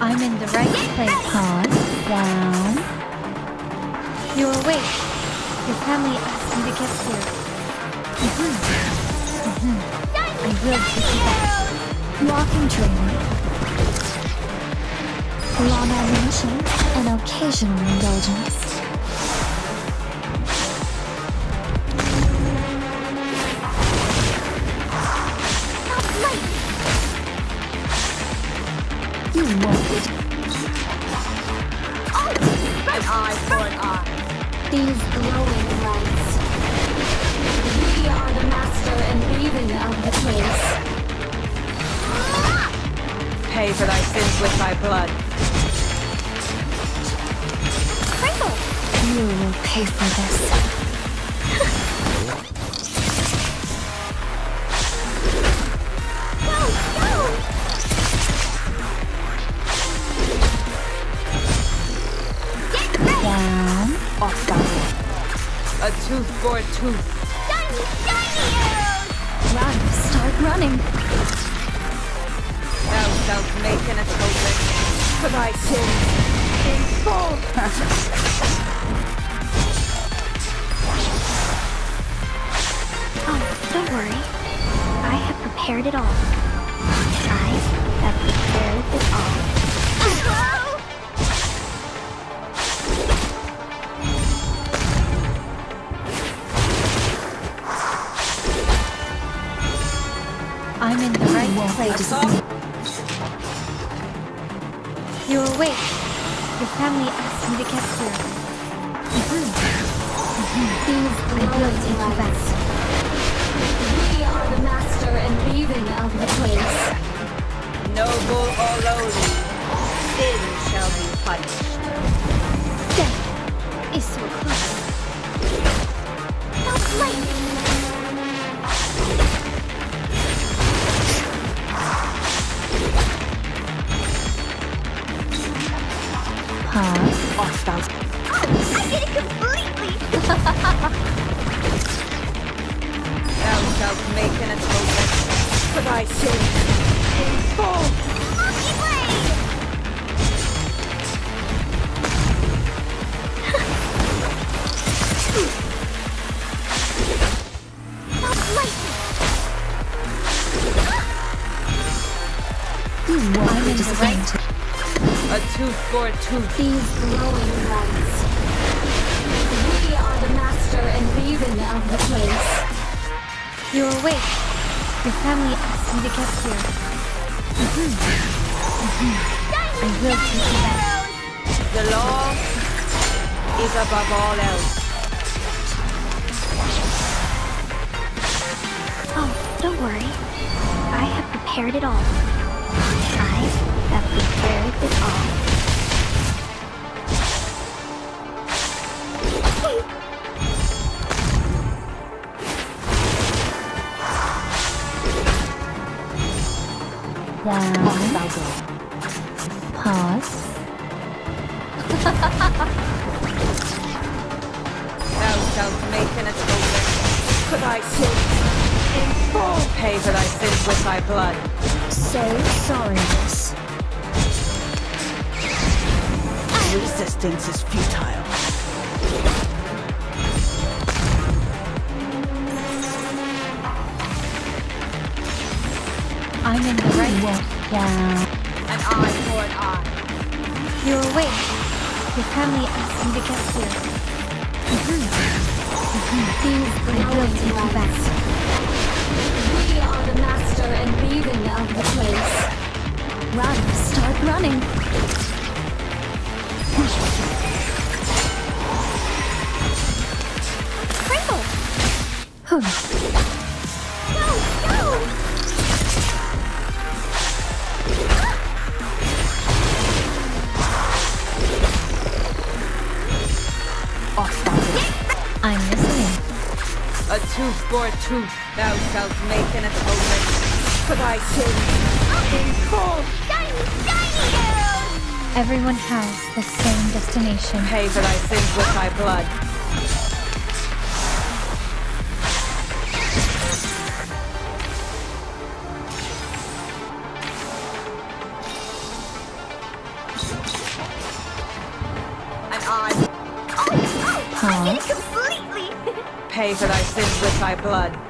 I'm in the right place. Pause. Down. You're awake. Your family asked me to get here. I will take you back. Walking training. Long animation and occasional indulgence. You won't. An eye for an eye. These glowing lights. We are the master and weaving of the place. Pay for thy sins with thy blood. Crinkle! You will pay for this. Down. Off thou will. A tooth for a tooth. Shiny, shiny arrows! Run. Start running. Thou shalt make an atonement for thy sins in full. Oh, don't worry. I have prepared it all. I have prepared it all. I'm in the right place. You're awake. Your family asked me to get here. These I will take you back. We are the master and weaving of the place. Noble or lowly, sin shall be punished. Death is so close. Not late. Pause. Off thou. I get it completely. Thou shalt make an atonement for thy sins in full. Monkey blade! Not late. You won't I'm in the right. A tooth for a tooth. These glowing lights. We are the master and weaving of the place. You're awake. Your family asked me to get here. I will take you back. The law is above all else. Oh, don't worry. I have prepared it all. I have prepared it all. Down. Off thou go. Pause. Thou shalt make an atonement for thy sins in full. Pay for thy sins with thy blood. Say sorry, miss. Resistance is futile. I'm in the right. Down. An eye for an eye. You're awake. Your family asked me to get here. These I will take you back. We are the master and weaving of the place. Run. Start running. Crinkle! Whew. Go, go! Off thou go. I'm listening. A tooth for a tooth. Thou shalt make an atonement for thy sins in full. Shiny, shiny arrows! Everyone has the same destination. Pay for thy sins with thy blood. I get it completely. Pay for thy sins with thy blood.